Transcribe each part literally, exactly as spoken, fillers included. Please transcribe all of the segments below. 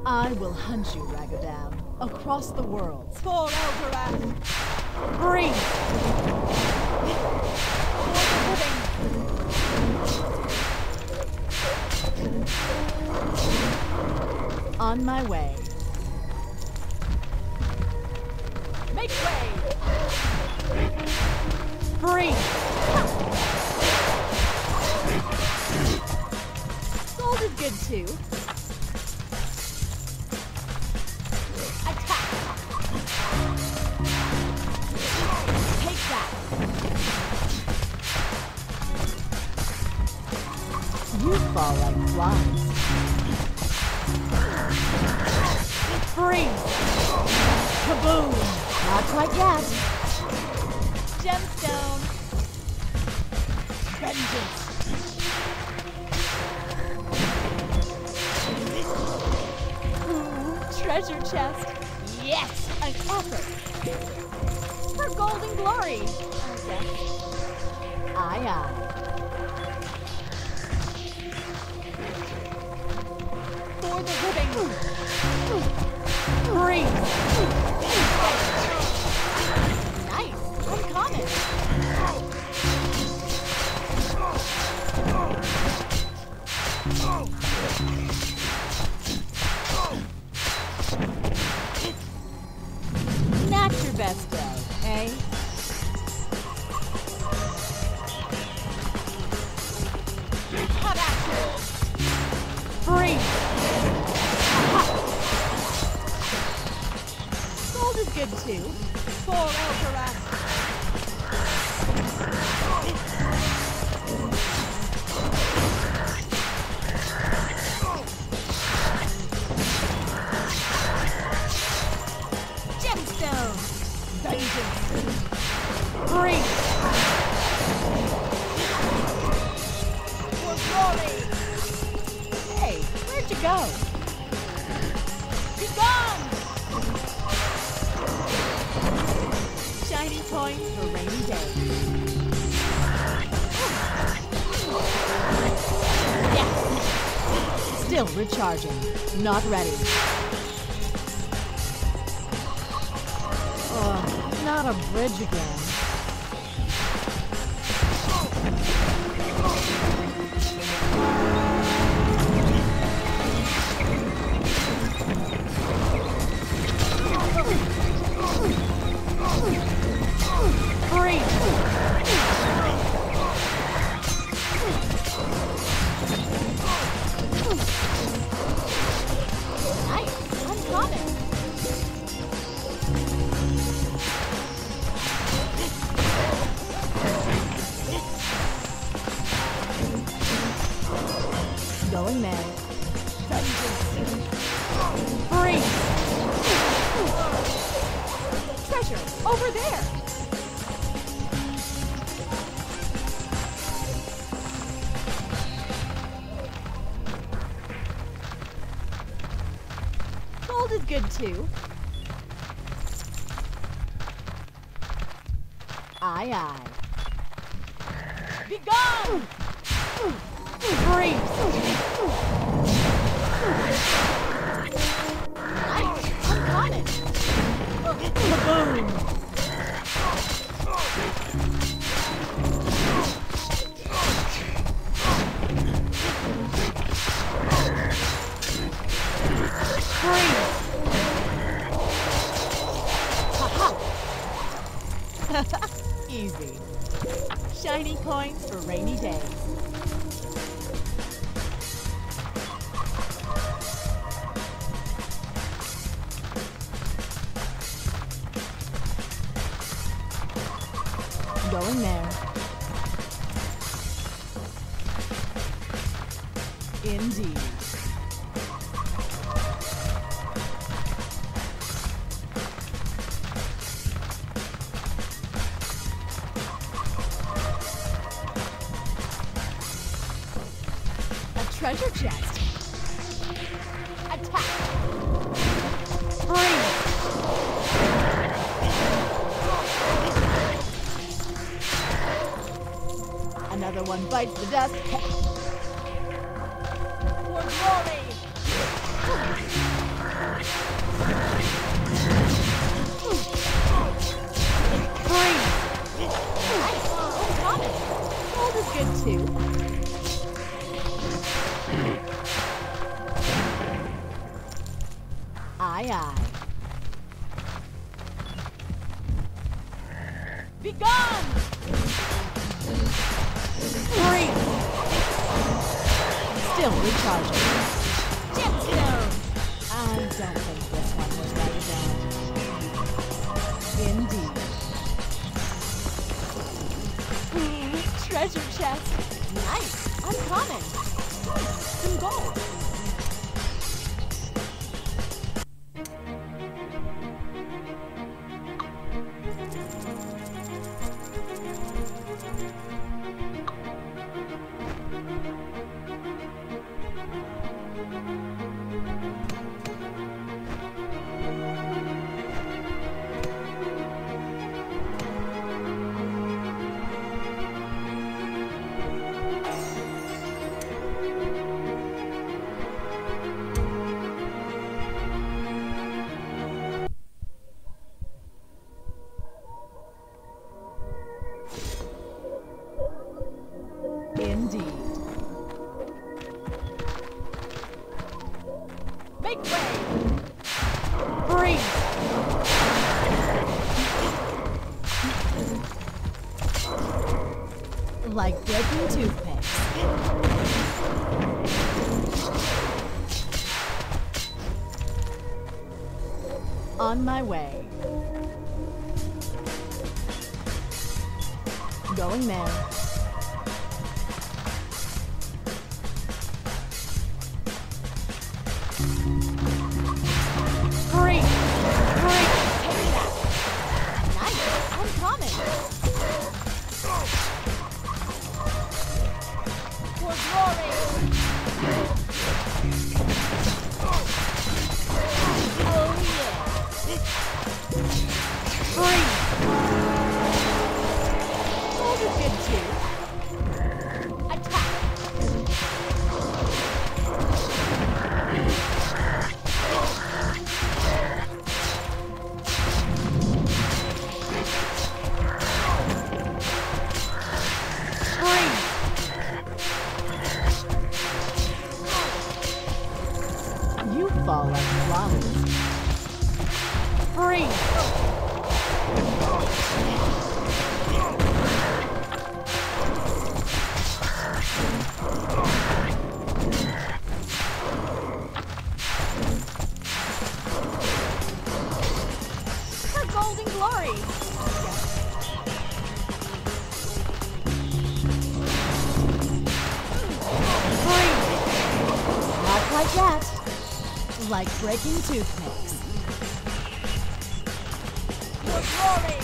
I will hunt you, Ragadam, across the world. For Eldoran! Breathe! On my way. Make way! Breathe! Gold is good too. Attack! Take that! You fall like flies. Freeze! Kaboom! Not quite yet. Gemstone! Vengeance! Ooh, treasure chest. Yes! An offer! For golden glory. Okay. Aye, aye. For the living! Breathe! Nice! Uncommon! Not your best day, eh? Hot action! Breathe! Gold is good too. For Eldoran! Gemstone! Vengeance! Breathe! For glory! Hey, where'd you go? Be gone! Shiny coins for rainy days. Yes! Still recharging. Not ready. Oh, not a bridge again. Breathe! Nice! Uncommon! Going mad. Vengeance! Breathe! Treasure! Over there! Gold is good too. Aye, aye. Be gone! Breathe! Nice! Uncommon! Kaboom! Breathe! Haha! Easy. Shiny coins for rainy days. Going there. Indeed. Treasure chest. Attack. Breathe. Another one bites the dust. For glory. Aye, aye. Be gone! Free! Still recharging. Jetstone! I don't think this one was Ragadam. Indeed. Ooh, treasure chest. Nice. Uncommon. Some gold. Indeed. Make way! Free! Like breaking toothpicks. On my way. Going there. Free! Free! Take that. Nice. Uncommon. For glory. Oh yeah. Free! Gold is good too. Attack. Free! You fall like flowers. Free! For golden glory. Free! Not quite yet. Like breaking toothpicks. For glory.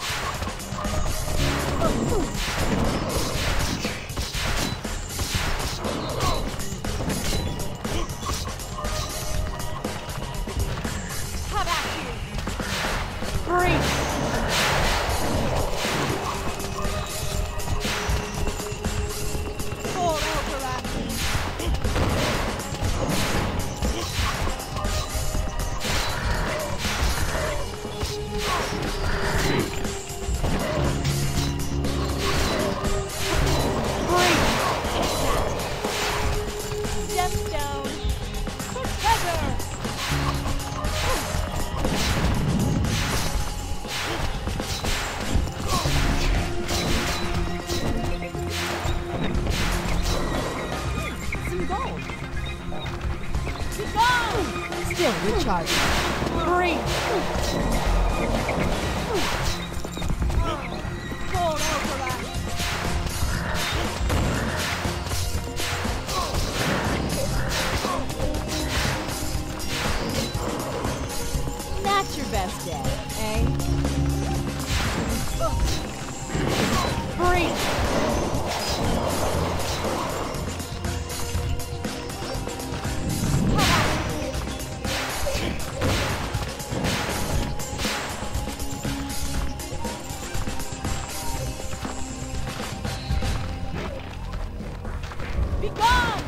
How about you? Free! Fall over at me. Free! Gemstone. For treasure. Some gold. Be gone! Still recharging. Free! Fall over at me. Not your best day, eh? Free! Be gone!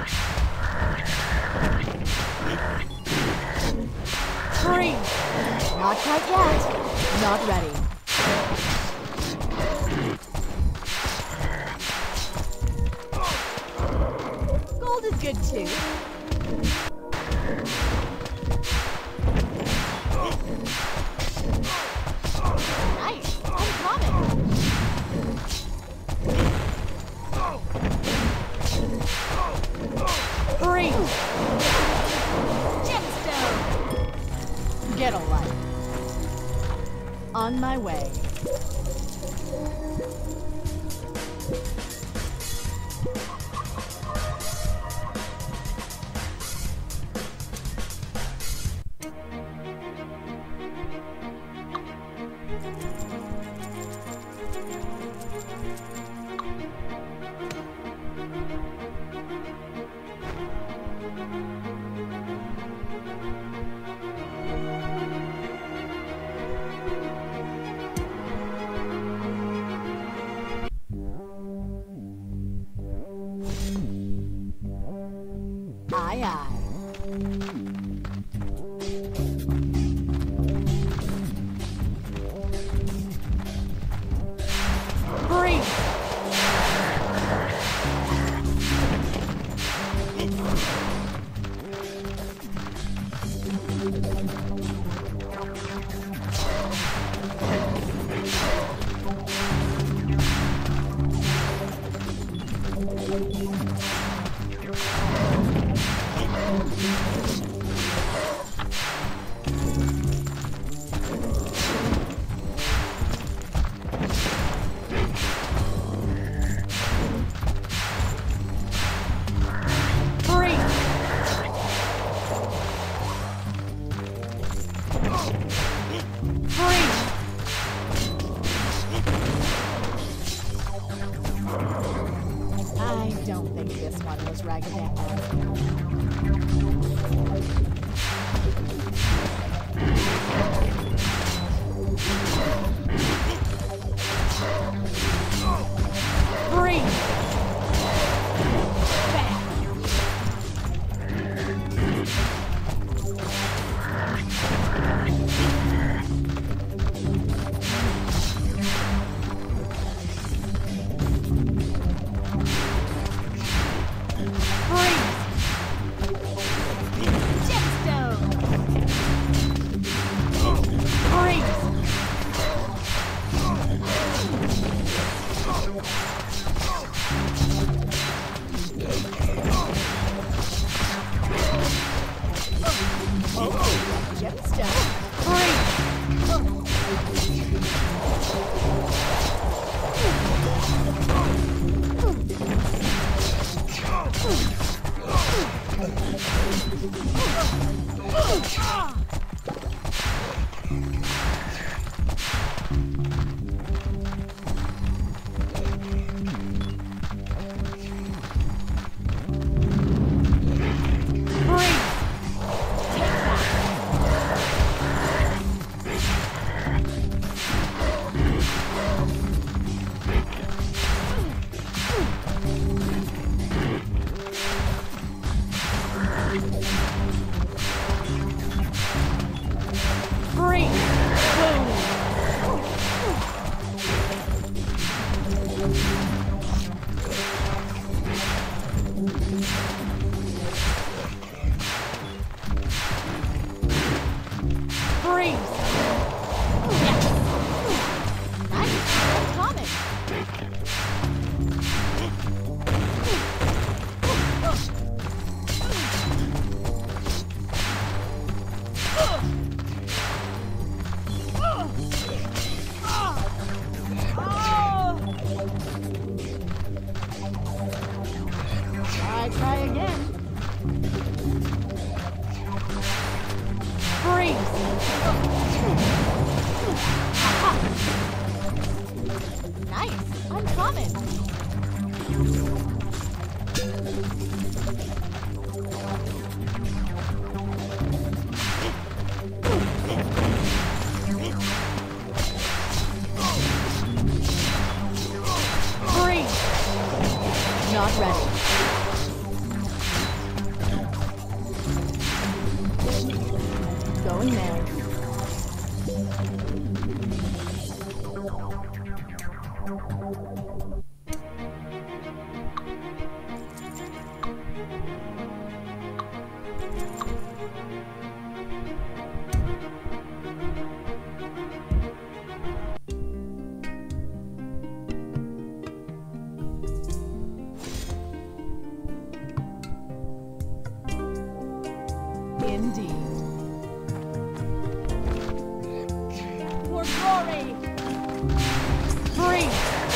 Free! Not quite yet. Not ready. Gold is good too. Get a life. On my way. Aye, aye. Breathe. I don't think this one was Ragadam. Breathe! Back! Try again. Freeze! Nice! Uncommon! Freeze! Not ready. Going there. Indeed. glory! Freeze!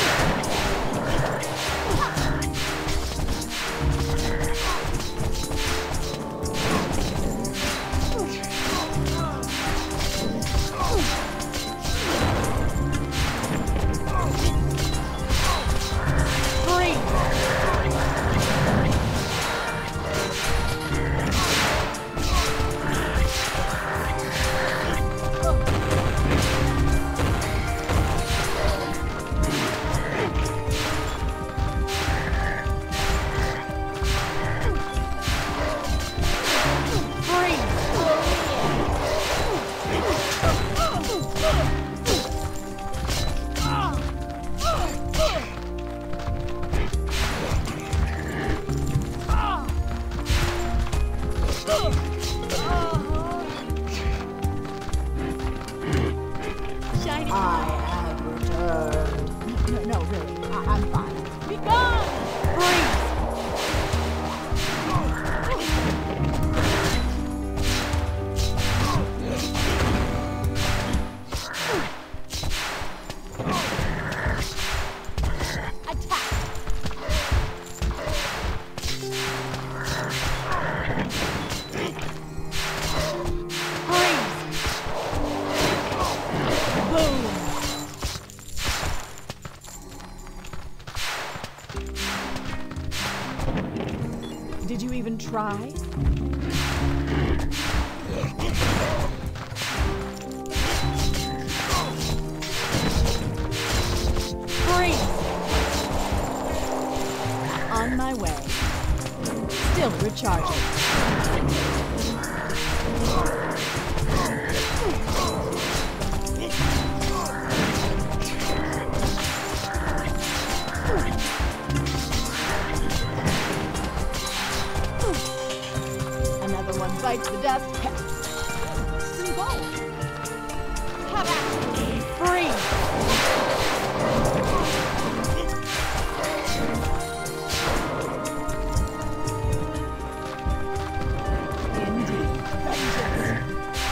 Did you even try? Freeze! On my way. Still recharging. Bites the dust. Some gold. Have at it. Freeze. Indeed. Vengeance.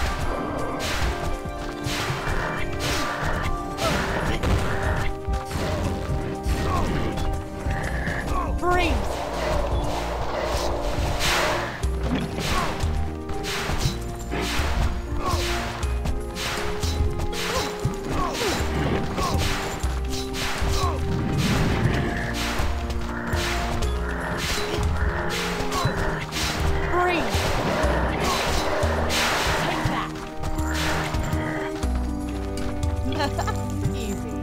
Freeze. Easy.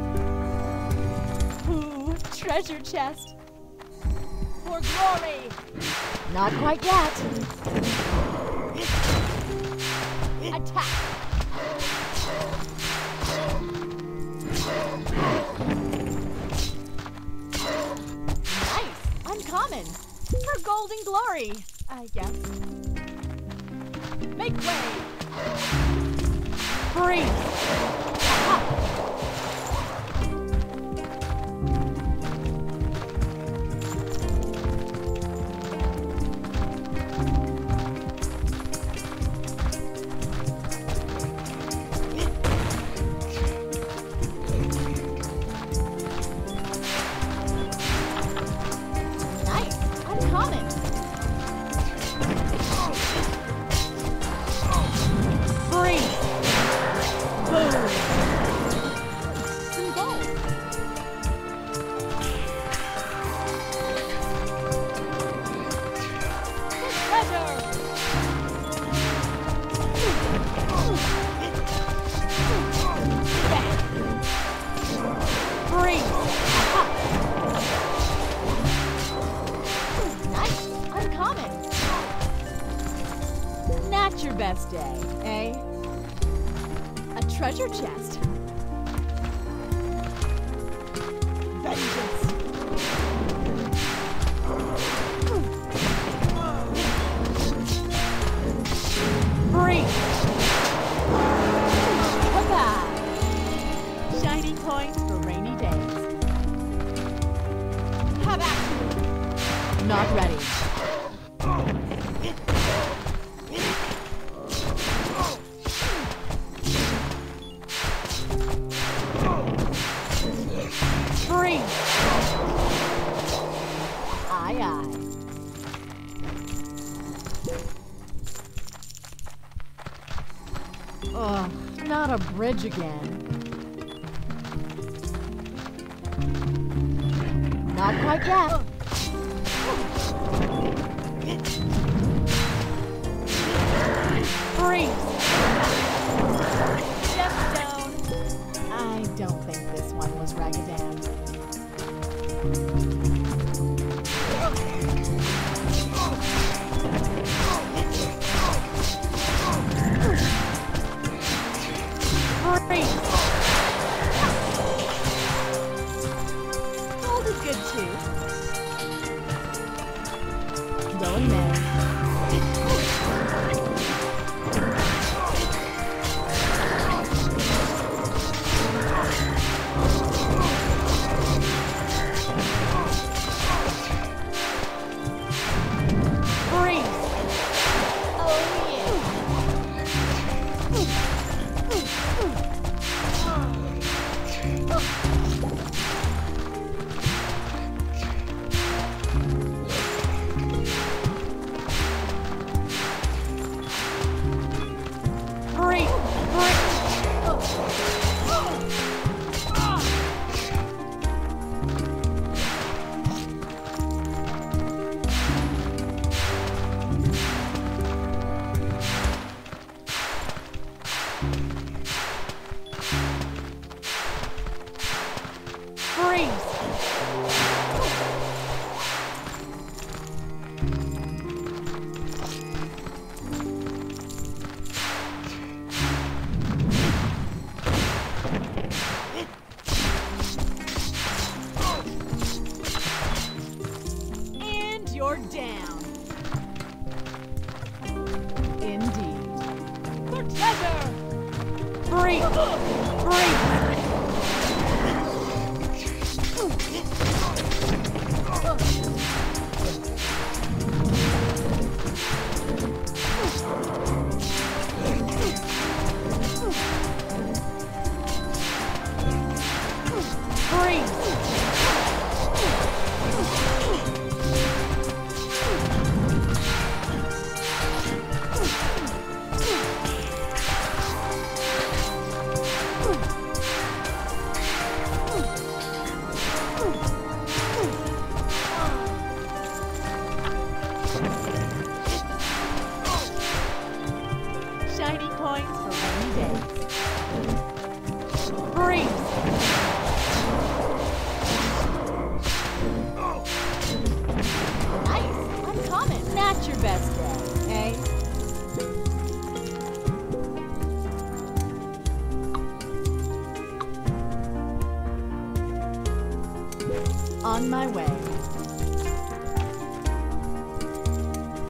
Ooh, treasure chest. For glory! Not quite yet. Attack! Nice! Uncommon! For golden glory, I guess. Make way! Freeze! Your best day, eh? A treasure chest. Vengeance. Free. Bye-bye. Shiny coins for rainy days. Have at you. Not ready. Ugh, not a bridge again. Not quite yet. Freeze! Gemstone! I don't think this one was Ragadam. Freeze! Gold is good too. Going there. You're down. Indeed. For treasure! Free! Free! Shiny coins for rainy days. Freeze! Nice! Uncommon! Not your best day, eh? On my way.